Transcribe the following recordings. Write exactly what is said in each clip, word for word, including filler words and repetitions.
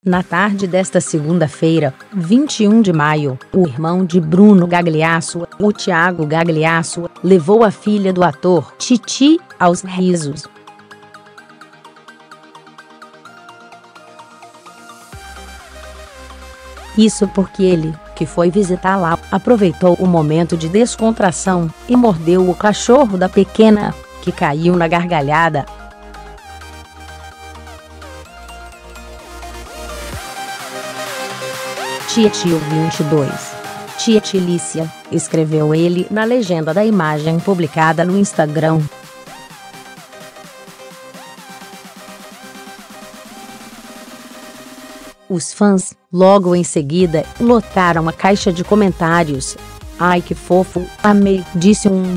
Na tarde desta segunda-feira, vinte e um de maio, o irmão de Bruno Gagliasso, o Thiago Gagliasso, levou a filha do ator Titi aos risos. Isso porque ele, que foi visitá-la, aproveitou o momento de descontração e mordeu o cachorro da pequena, que caiu na gargalhada. Tietio vinte e dois. Tietilícia, escreveu ele na legenda da imagem publicada no Instagram. Os fãs, logo em seguida, lotaram a caixa de comentários. "Ai que fofo, amei", disse um.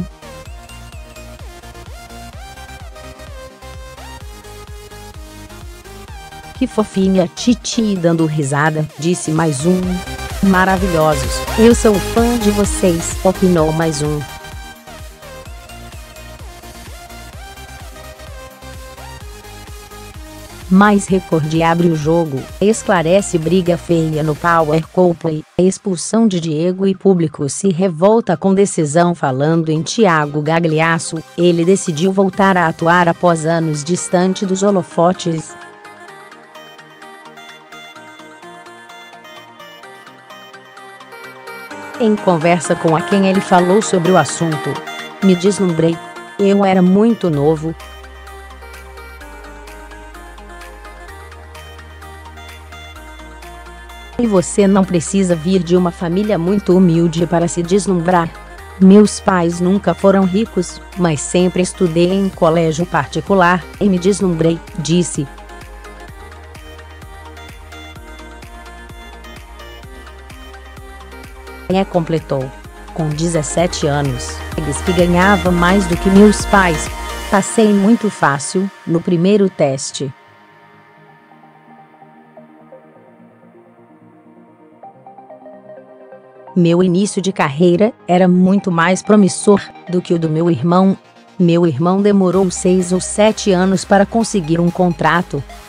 "Que fofinha Titi dando risada", disse mais um. "Maravilhosos, eu sou fã de vocês", opinou mais um. Mais recorde abre o jogo, esclarece briga feia no Power Couple, expulsão de Diego e público se revolta com decisão. Falando em Thiago Gagliasso, ele decidiu voltar a atuar após anos distante dos holofotes. Em conversa com a quem ele falou sobre o assunto: "Me deslumbrei. Eu era muito novo. E você não precisa vir de uma família muito humilde para se deslumbrar. Meus pais nunca foram ricos, mas sempre estudei em colégio particular e me deslumbrei", disse. E completou: "Com dezessete anos, eles que ganhava mais do que meus pais. Passei muito fácil no primeiro teste. Meu início de carreira era muito mais promissor do que o do meu irmão. Meu irmão demorou seis ou sete anos para conseguir um contrato.